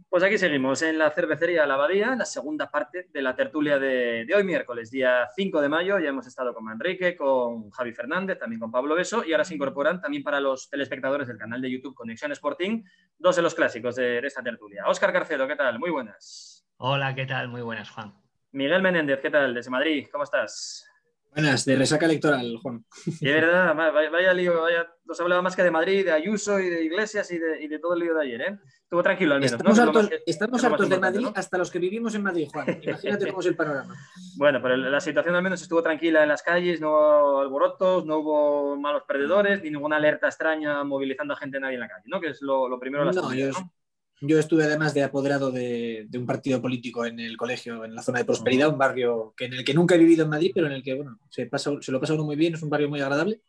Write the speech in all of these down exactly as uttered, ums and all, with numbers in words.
Pues aquí seguimos en la cervecería La Abadía, en la segunda parte de la tertulia de, de hoy miércoles, día cinco de mayo. Ya hemos estado con Manrique, con Javi Fernández, también con Pablo Beso, y ahora se incorporan también para los telespectadores del canal de YouTube Conexión Sporting, dos de los clásicos de, de esta tertulia. Óscar Carcedo, ¿qué tal? Muy buenas. Hola, ¿qué tal? Muy buenas, Juan. Miguel Menéndez, ¿qué tal? Desde Madrid, ¿cómo estás? Buenas, de resaca electoral, Juan. Y es verdad, vaya, vaya lío, vaya, nos hablaba más que de Madrid, de Ayuso y de Iglesias y de, y de todo el lío de ayer, ¿eh? Estuvo tranquilo al menos, estamos ¿no? hartos, que, estamos hartos de Madrid, ¿no? Hasta los que vivimos en Madrid, Juan. Imagínate cómo es el panorama. Bueno, pero la situación al menos estuvo tranquila en las calles, no hubo alborotos, no hubo malos perdedores, ni ninguna alerta extraña movilizando a gente nadie en la calle, ¿no? Que es lo, lo primero de la no, yo, ¿no? Yo estuve además de apoderado de, de un partido político en el colegio, en la zona de Prosperidad, uh-huh. un barrio que en el que nunca he vivido en Madrid, pero en el que, bueno, se, pasa, se lo pasa uno muy bien, es un barrio muy agradable.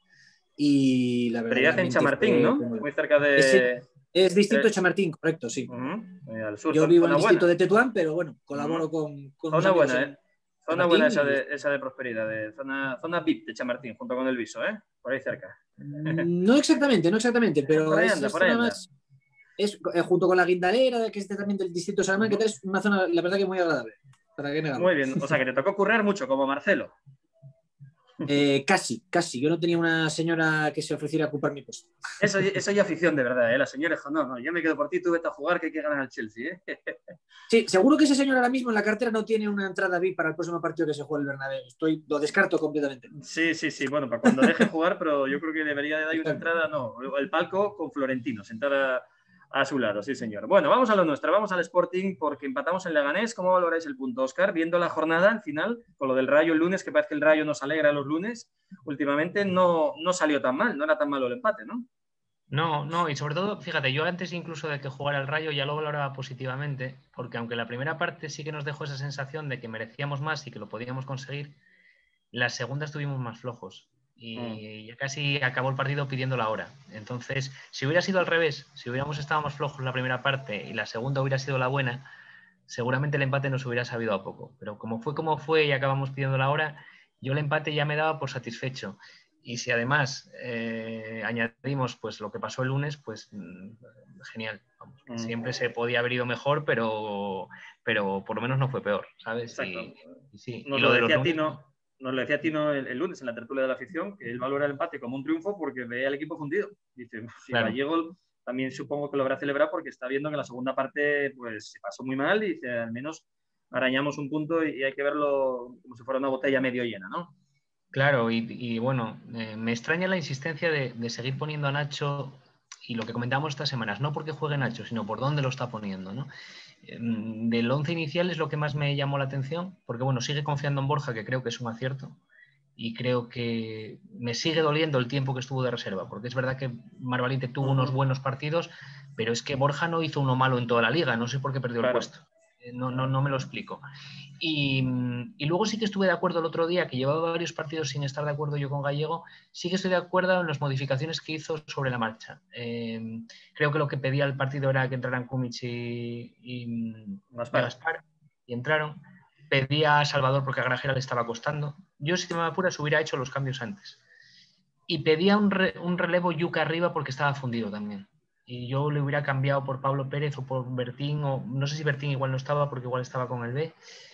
Y la verdad Prosperidad en Chamartín, fue, ¿no? Muy, muy cerca de... Es, es distrito de Chamartín, correcto, sí. Uh-huh. Al sur, yo vivo en el distrito buena. de Tetuán, pero bueno, colaboro uh-huh. con, con zona buena, en, ¿eh? Zona buena esa de, esa de Prosperidad, de zona, zona V I P de Chamartín, junto con el Viso, ¿eh? Por ahí cerca. No exactamente, no exactamente, pero por ahí anda, es por ahí anda. Más, es eh, junto con la Guindalera, que es también del distrito de Salamanca, uh-huh. es una zona, la verdad, que muy agradable. ¿Para qué negarlo? Muy bien, o sea, que te tocó currar mucho, como Marcelo. Eh, casi, casi. Yo no tenía una señora que se ofreciera a ocupar mi puesto. Eso, eso ya afición de verdad, ¿eh? La señora dijo, no, no, yo me quedo por ti, tú vete a jugar, que hay que ganar al Chelsea, ¿eh? Sí, seguro que ese señor ahora mismo en la cartera no tiene una entrada V I P para el próximo partido que se juegue el Bernabéu. Estoy, lo descarto completamente. Sí, sí, sí, bueno, para cuando deje jugar, pero yo creo que debería de dar una entrada, no, el palco con Florentino, sentada a su lado, sí señor. Bueno, vamos a lo nuestro, vamos al Sporting porque empatamos en Leganés. ¿Cómo valoráis el punto, Óscar? Viendo la jornada al final, con lo del Rayo el lunes, que parece que el Rayo nos alegra los lunes, últimamente no, no salió tan mal, no era tan malo el empate, ¿no? No, no, y sobre todo, fíjate, yo antes incluso de que jugara el Rayo ya lo valoraba positivamente, porque aunque la primera parte sí que nos dejó esa sensación de que merecíamos más y que lo podíamos conseguir, la segunda estuvimos más flojos. Y ya casi acabó el partido pidiendo la hora. Entonces, si hubiera sido al revés, si hubiéramos estado más flojos en la primera parte y la segunda hubiera sido la buena, seguramente el empate nos hubiera sabido a poco. Pero como fue como fue y acabamos pidiendo la hora, yo el empate ya me daba por satisfecho. Y si además eh, añadimos pues lo que pasó el lunes, pues genial. Vamos, mm. Siempre se podía haber ido mejor, pero, pero por lo menos no fue peor, ¿sabes? Exacto. Y, y, sí. Nos y lo, lo decía de los Tino. Nos lo decía Tino el, el lunes en la tertulia de la afición, que él valora el empate como un triunfo porque ve al equipo fundido. Dice, si claro. Gallego también supongo que lo habrá celebrado porque está viendo que en la segunda parte pues se pasó muy mal y dice, al menos arañamos un punto y, y hay que verlo como si fuera una botella medio llena, ¿no? Claro, y, y bueno, eh, me extraña la insistencia de, de seguir poniendo a Nacho y lo que comentamos estas semanas, no porque juegue Nacho, sino por dónde lo está poniendo, ¿no? Del once inicial es lo que más me llamó la atención, porque bueno, sigue confiando en Borja, que creo que es un acierto, y creo que me sigue doliendo el tiempo que estuvo de reserva, porque es verdad que Mar Valiente tuvo uh-huh. unos buenos partidos, pero es que Borja no hizo uno malo en toda la liga, no sé por qué perdió claro. el puesto, no, no, no me lo explico. Y, y luego sí que estuve de acuerdo el otro día, que llevaba varios partidos sin estar de acuerdo yo con Gallego, sí que estoy de acuerdo en las modificaciones que hizo sobre la marcha. Eh, creo que lo que pedía el partido era que entraran Kumic y, y, Gaspar. y Gaspar, y entraron. Pedía a Salvador porque a Grajera le estaba costando. Yo, si me apuras, hubiera hecho los cambios antes. Y pedía un, re, un relevo Yuca arriba porque estaba fundido también. Y yo le hubiera cambiado por Pablo Pérez o por Bertín, o no sé si Bertín igual no estaba porque igual estaba con el B.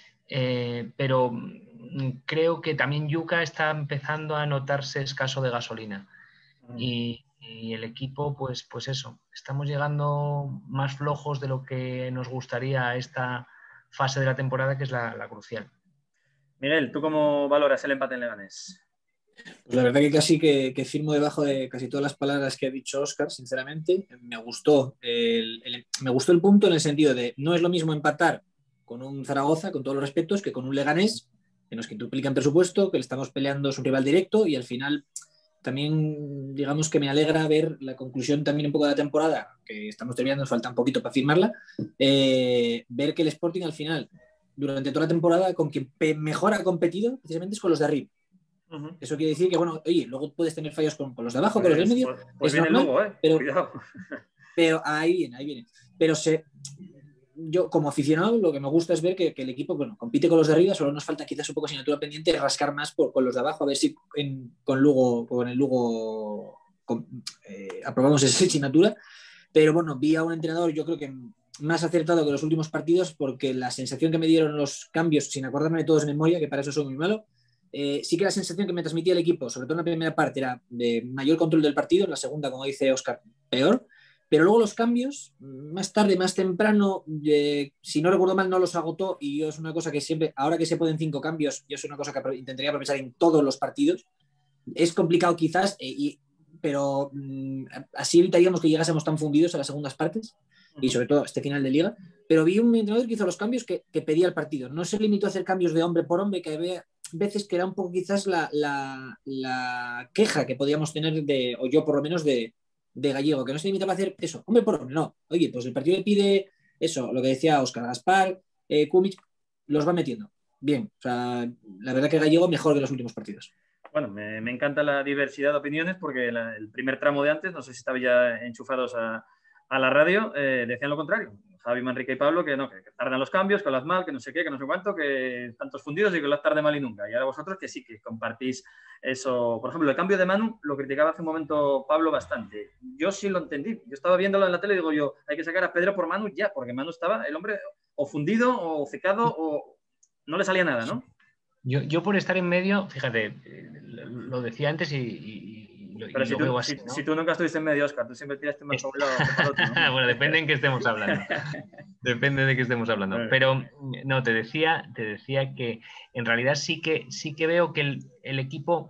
Eh, pero creo que también Yuca está empezando a notarse escaso de gasolina. Mm. Y, y el equipo, pues, pues eso, estamos llegando más flojos de lo que nos gustaría a esta fase de la temporada, que es la, la crucial. Miguel, ¿tú cómo valoras el empate en Leganés? Pues la verdad que casi que, que firmo debajo de casi todas las palabras que ha dicho Óscar, sinceramente. Me gustó el, el, me gustó el punto en el sentido de no es lo mismo empatar con un Zaragoza, con todos los respetos, que con un Leganés, que nos quintuplican presupuesto, que le estamos peleando, es un rival directo, y al final también, digamos que me alegra ver la conclusión también un poco de la temporada, que estamos terminando, nos falta un poquito para firmarla, eh, ver que el Sporting al final, durante toda la temporada, con quien mejor ha competido, precisamente es con los de arriba. Uh-huh. Eso quiere decir que, bueno, oye, luego puedes tener fallos con, con los de abajo, pues, con los del medio, pues, pues es viene normal, luego, ¿eh? pero, Cuidado. pero ahí viene, ahí viene. Pero se... yo como aficionado lo que me gusta es ver que, que el equipo bueno, compite con los de arriba, solo nos falta quizás un poco de asignatura pendiente de rascar más por, con los de abajo, a ver si en, con, Lugo, con el Lugo con, eh, aprobamos esa asignatura, pero bueno, vi a un entrenador, yo creo que más acertado que los últimos partidos, porque la sensación que me dieron los cambios, sin acordarme de todos en memoria, que para eso soy muy malo, eh, sí que la sensación que me transmitía el equipo, sobre todo en la primera parte, era de mayor control del partido, en la segunda, como dice Óscar, peor, pero luego los cambios, más tarde, más temprano, eh, si no recuerdo mal, no los agotó, y yo es una cosa que siempre, ahora que se pueden cinco cambios, yo es una cosa que intentaría aprovechar en todos los partidos. Es complicado quizás, eh, y, pero mm, así evitaríamos que llegásemos tan fundidos a las segundas partes, y sobre todo este final de liga. Pero vi un entrenador que hizo los cambios que, que pedía el partido. No se limitó a hacer cambios de hombre por hombre, que había veces que era un poco quizás la, la, la queja que podíamos tener, de, o yo por lo menos, de, de Gallego, que no se limitaba a hacer eso, hombre por hombre, no. Oye, pues el partido le pide eso, lo que decía Óscar, Gaspar, eh, Kumic, los va metiendo. Bien, o sea, la verdad que Gallego mejor que los últimos partidos. Bueno, me, me encanta la diversidad de opiniones, porque la, el primer tramo de antes, no sé si estaban ya enchufados a, a la radio, eh, decían lo contrario. Javi, Manrique y Pablo, que no, que, que tardan los cambios, que las mal, que no sé qué, que no sé cuánto, que tantos fundidos y que las tarde mal y nunca. Y ahora vosotros que sí, que compartís eso. Por ejemplo, el cambio de Manu lo criticaba hace un momento Pablo bastante. Yo sí lo entendí. Yo estaba viéndolo en la tele y digo yo, hay que sacar a Pedro por Manu ya, porque Manu estaba, el hombre, o fundido, o secado, o no le salía nada, ¿no? Yo, yo por estar en medio, fíjate, lo decía antes y, y, y lo, Pero y si, lo tú, veo si, así, ¿no? si tú nunca estuviste en medio, Óscar, tú siempre tiraste más para un lado que para otro, ¿no? Bueno, depende en qué estemos hablando. Depende de qué estemos hablando. Pero no, te decía, te decía que en realidad sí que, sí que veo que el, el equipo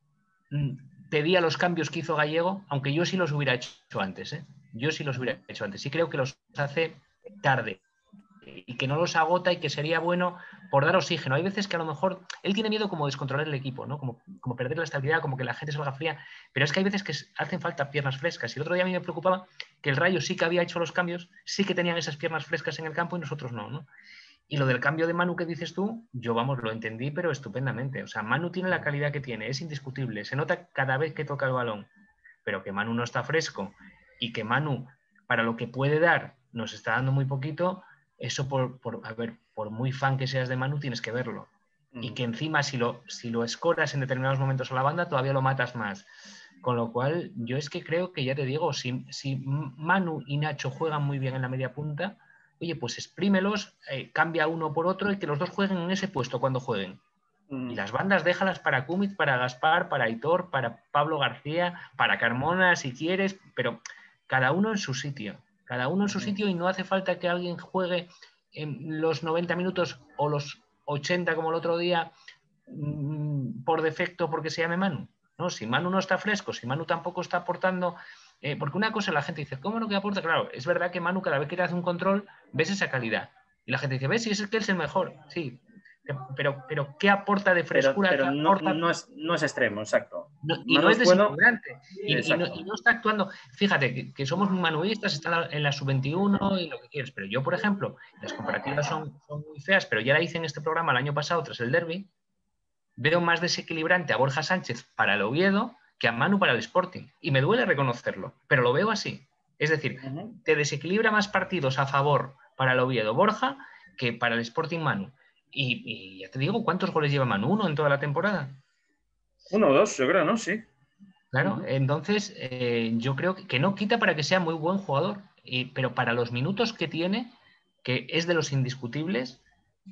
pedía los cambios que hizo Gallego, aunque yo sí los hubiera hecho antes, ¿eh? Yo sí los hubiera hecho antes. Sí creo que los hace tarde y que no los agota y que sería bueno por dar oxígeno. Hay veces que a lo mejor él tiene miedo como de descontrolar el equipo, ¿no? Como, como perder la estabilidad, como que la gente salga fría, pero es que hay veces que hacen falta piernas frescas. Y el otro día a mí me preocupaba que el Rayo sí que había hecho los cambios, sí que tenían esas piernas frescas en el campo y nosotros no, ¿no? Y lo del cambio de Manu que dices tú, yo vamos, lo entendí, pero estupendamente. O sea, Manu tiene la calidad que tiene, es indiscutible, se nota cada vez que toca el balón, pero que Manu no está fresco y que Manu, para lo que puede dar, nos está dando muy poquito. Eso, por, por, a ver, por muy fan que seas de Manu, tienes que verlo. Mm. Y que encima, si lo, si lo escoras en determinados momentos a la banda, todavía lo matas más. Con lo cual, yo es que creo que, ya te digo, si, si Manu y Nacho juegan muy bien en la media punta, oye, pues exprímelos, eh, cambia uno por otro y que los dos jueguen en ese puesto cuando jueguen. Mm. Y las bandas déjalas para Kumic, para Gaspar, para Aitor, para Pablo García, para Carmona, si quieres, pero cada uno en su sitio. Cada uno en su sitio y no hace falta que alguien juegue en los noventa minutos o los ochenta como el otro día mmm, por defecto porque se llame Manu. ¿No? Si Manu no está fresco, si Manu tampoco está aportando... Eh, porque una cosa la gente dice, ¿cómo no que aporta? Claro, es verdad que Manu cada vez que te hace un control ves esa calidad. Y la gente dice, ¿ves? Si es que él es el mejor. Sí, pero, pero ¿qué aporta de frescura? Pero, pero ¿Qué no, aporta... no, es, no es extremo, exacto. No, y no es desequilibrante. Bueno, y, y, no, y no está actuando. Fíjate que, que somos muy manuistas, está en la sub veintiuno y lo que quieres. Pero yo, por ejemplo, las comparativas son, son muy feas, pero ya la hice en este programa el año pasado tras el derbi. Veo más desequilibrante a Borja Sánchez para el Oviedo que a Manu para el Sporting. Y me duele reconocerlo, pero lo veo así. Es decir, uh-huh. te desequilibra más partidos a favor para el Oviedo Borja que para el Sporting Manu. Y, y ya te digo, ¿cuántos goles lleva Manu? ¿Uno en toda la temporada? Uno o dos, yo creo, ¿no? Sí. Claro, uh-huh. entonces eh, yo creo que, que no quita para que sea muy buen jugador, y, pero para los minutos que tiene, que es de los indiscutibles,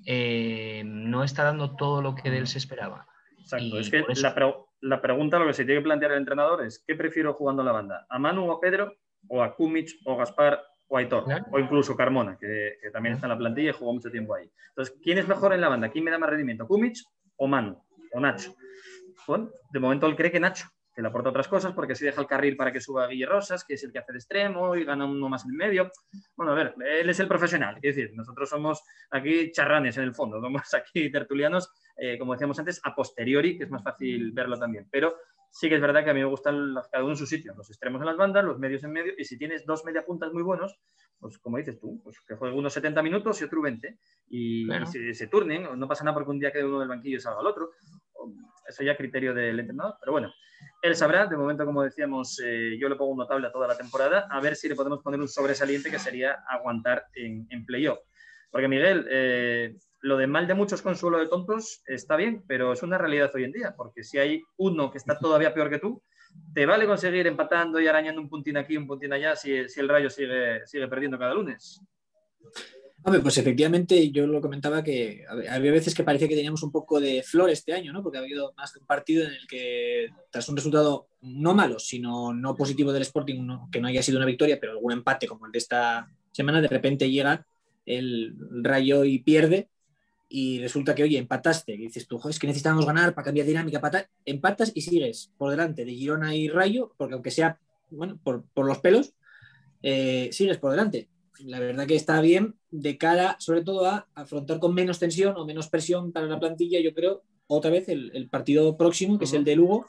eh, no está dando todo lo que de él se esperaba. Exacto, y es que eso... la, pre la pregunta, lo que se tiene que plantear el entrenador es ¿qué prefiero jugando en la banda? ¿A Manu o a Pedro? ¿O a Kumic o Gaspar o a Aitor? ¿Claro? O incluso Carmona, que, que también ¿Claro? está en la plantilla y jugó mucho tiempo ahí. Entonces, ¿quién es mejor en la banda? ¿Quién me da más rendimiento? ¿Kumic o Manu? ¿O Nacho? Bueno, de momento él cree que Nacho, que le aporta otras cosas porque así deja el carril para que suba Guille Rosas, que es el que hace de extremo y gana uno más en el medio. Bueno, a ver, él es el profesional, es decir, nosotros somos aquí charranes en el fondo, somos aquí tertulianos, eh, como decíamos antes, a posteriori, que es más fácil verlo también. Pero sí que es verdad que a mí me gustan cada uno en su sitio, los extremos en las bandas, los medios en medio, y si tienes dos media puntas muy buenos, pues como dices tú, pues que juegue unos setenta minutos y otro veinte, y, claro. y se, se turnen, no pasa nada porque un día quede uno del banquillo y salga el otro. Eso ya criterio del entrenador, pero bueno, él sabrá. De momento, como decíamos, eh, yo le pongo un notable a toda la temporada, a ver si le podemos poner un sobresaliente que sería aguantar en, en playoff. Porque Miguel, eh, lo de mal de muchos consuelo de tontos está bien, pero es una realidad hoy en día, porque si hay uno que está todavía peor que tú, te vale conseguir empatando y arañando un puntín aquí, un puntín allá, si, si el Rayo sigue, sigue perdiendo cada lunes. Hombre, pues efectivamente yo lo comentaba que había veces que parecía que teníamos un poco de flor este año, ¿no? Porque ha habido más de un partido en el que, tras un resultado no malo, sino no positivo del Sporting, no, que no haya sido una victoria, pero algún empate como el de esta semana, de repente llega el Rayo y pierde, y resulta que, oye, empataste, y dices tú, es que necesitamos ganar para cambiar dinámica, empatar, empatas y sigues por delante de Girona y Rayo, porque aunque sea, bueno, por, por los pelos, eh, sigues por delante. La verdad que está bien de cara, sobre todo, a afrontar con menos tensión o menos presión para la plantilla, yo creo, otra vez el, el partido próximo, que uh-huh. es el de Lugo.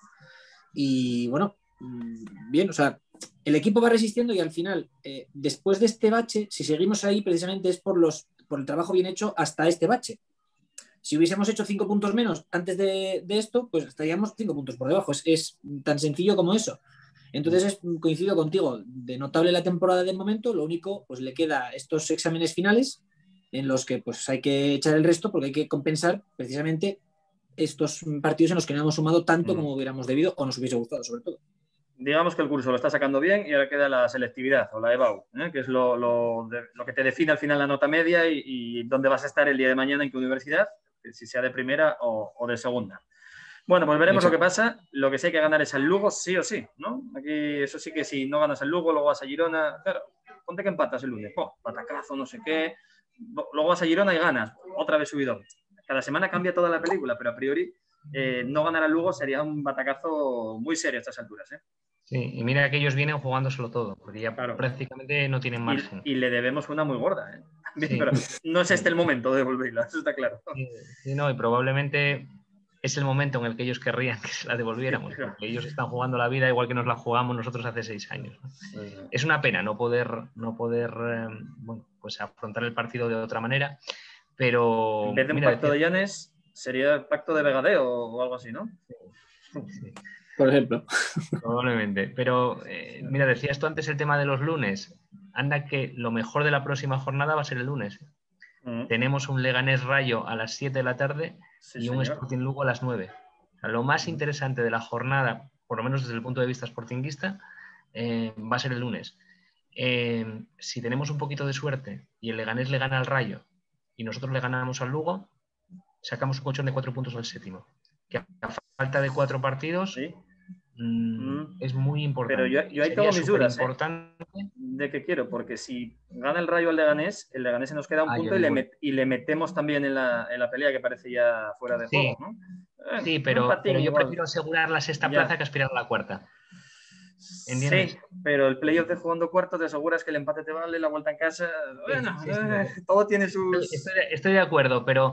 Y bueno, bien, o sea, el equipo va resistiendo y al final, eh, después de este bache, si seguimos ahí, precisamente es por, los, por el trabajo bien hecho hasta este bache. Si hubiésemos hecho cinco puntos menos antes de, de esto, pues estaríamos cinco puntos por debajo. Es, es tan sencillo como eso. Entonces es, coincido contigo, de notable la temporada del momento, lo único, pues le queda estos exámenes finales en los que pues hay que echar el resto porque hay que compensar precisamente estos partidos en los que no hemos sumado tanto como hubiéramos debido o nos hubiese gustado, sobre todo. Digamos que el curso lo está sacando bien y ahora queda la selectividad o la EBAU, ¿eh? Que es lo, lo, de, lo que te define al final la nota media y, y dónde vas a estar el día de mañana, en qué universidad, si sea de primera o, o de segunda. Bueno, pues veremos Exacto. Lo que pasa. Lo que sí hay que ganar es al Lugo, sí o sí, ¿no? Aquí, eso sí que si no ganas al Lugo, luego vas a Girona. Claro, ponte que empatas el lunes. Oh, patacazo, no sé qué. Luego vas a Girona y ganas. Otra vez subido. Cada semana cambia toda la película, pero a priori eh, no ganar al Lugo sería un batacazo muy serio a estas alturas, ¿eh? Sí, y mira que ellos vienen jugándoselo todo, porque ya claro. prácticamente no tienen margen. Y, y le debemos una muy gorda, ¿eh? Bien, sí. Pero no es este el momento de devolverla, eso está claro. Sí, sí, no, y probablemente es el momento en el que ellos querrían que se la devolviéramos, porque ellos están jugando la vida igual que nos la jugamos nosotros hace seis años, ¿no? Sí. Es una pena no poder, no poder eh, bueno, pues afrontar el partido de otra manera, pero... En vez de un mira, pacto decía... de Llanes, sería el pacto de Vegadeo o algo así, ¿no? Sí. Sí. Por ejemplo. Probablemente, pero eh, mira, decías tú antes el tema de los lunes, anda que lo mejor de la próxima jornada va a ser el lunes. Uh-huh. Tenemos un Leganés Rayo a las siete de la tarde sí, y un señor. Sporting Lugo a las nueve. O sea, lo más interesante de la jornada, por lo menos desde el punto de vista sportinguista, eh, va a ser el lunes. Eh, si tenemos un poquito de suerte y el Leganés le gana al Rayo y nosotros le ganamos al Lugo, sacamos un colchón de cuatro puntos al séptimo. Que a falta de cuatro partidos ¿sí? mmm, mm. es muy importante. Pero yo, yo ahí tengo mis dudas ¿eh? de qué quiero, porque si gana el Rayo al Leganés, el Leganés se nos queda un ah, punto y le, met, y le metemos también en la, en la pelea que parece ya fuera de sí. juego, ¿no? Eh, sí, pero, pero yo igual. prefiero asegurar la sexta ya. plaza que aspirar a la cuarta. ¿Entiendes? Sí, pero el playoff de jugando cuarto te aseguras que el empate te vale, la vuelta en casa. Bueno, sí, sí, sí, eh, todo tiene sus. Estoy, estoy de acuerdo, pero,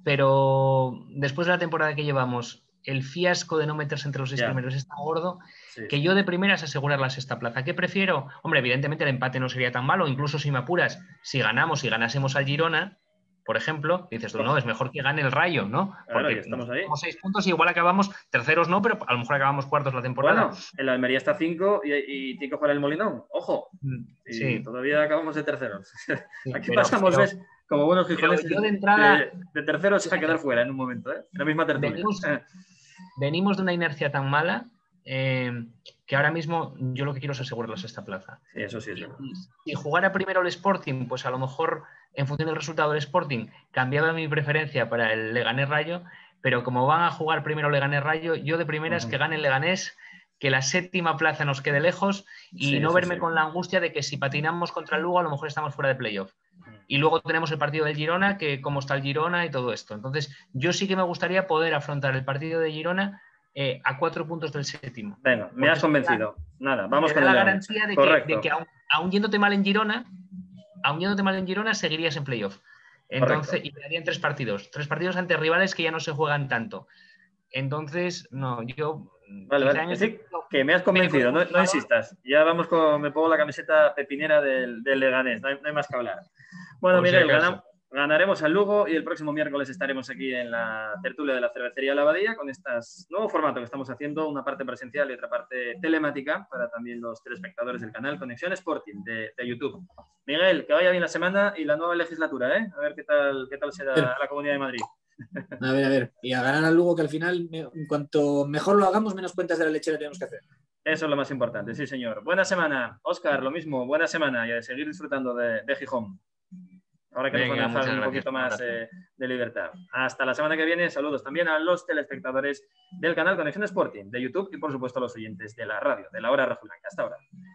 pero después de la temporada que llevamos, el fiasco de no meterse entre los seis ya. primeros es tan gordo sí, que sí. yo de primeras asegurar la sexta plaza. ¿Qué prefiero? Hombre, evidentemente el empate no sería tan malo, incluso si me apuras, si ganamos y ganásemos al Girona, por ejemplo, dices tú, no, es mejor que gane el Rayo, ¿no? Porque claro, estamos ahí. Tenemos seis puntos y igual acabamos terceros, no, pero a lo mejor acabamos cuartos la temporada. Bueno, el Almería está cinco y, y tiene que jugar el Molinón, ojo. Y sí. todavía acabamos de terceros. Sí, Aquí pero, pasamos, pero, ¿ves? Como buenos gijones de, entrada, de, de terceros a quedar fuera en un momento, ¿eh? En la misma tertulia. Venimos, venimos de una inercia tan mala eh, que ahora mismo yo lo que quiero es asegurar la sexta plaza. Sí, eso sí es verdad. Si jugara primero el Sporting, pues a lo mejor en función del resultado del Sporting cambiaba mi preferencia para el Leganés Rayo, pero como van a jugar primero Leganés Rayo, yo de primeras uh-huh. que gane el Leganés, que la séptima plaza nos quede lejos y sí, no verme sí. con la angustia de que si patinamos contra el Lugo a lo mejor estamos fuera de playoff. Y luego tenemos el partido del Girona, que cómo está el Girona y todo esto. Entonces yo sí que me gustaría poder afrontar el partido de Girona eh, a cuatro puntos del séptimo. Venga, me has convencido. Da, Nada, vamos con la el garantía de que, de que aun, aun yéndote mal en Girona, aun yéndote mal en Girona, seguirías en playoff. Entonces, Correcto. Y quedarían tres partidos. Tres partidos ante rivales que ya no se juegan tanto. Entonces, no, yo... Vale, vale. Que, sí, que me has convencido, no, no insistas. Ya vamos con... Me pongo la camiseta pepinera del, del Leganés, no hay, no hay más que hablar. Bueno, pues Miguel, ganamos, Ganaremos al Lugo y el próximo miércoles estaremos aquí en la tertulia de la cervecería La Abadía con este nuevo formato que estamos haciendo, una parte presencial y otra parte telemática para también los telespectadores del canal Conexión Sporting de, de YouTube. Miguel, que vaya bien la semana y la nueva legislatura, ¿eh? A ver qué tal, qué tal será la Comunidad de Madrid. A ver, a ver. Y a ganar al Lugo, que al final, en cuanto mejor lo hagamos, menos cuentas de la lechera tenemos que hacer. Eso es lo más importante, sí, señor. Buena semana. Óscar, lo mismo, buena semana y a seguir disfrutando de, de Gijón. Ahora que Venga, nos van a dejar un poquito más eh, de libertad. Hasta la semana que viene. Saludos también a los telespectadores del canal Conexión Sporting de YouTube y, por supuesto, a los oyentes de la radio, de la Hora Rojiblanca. Hasta ahora.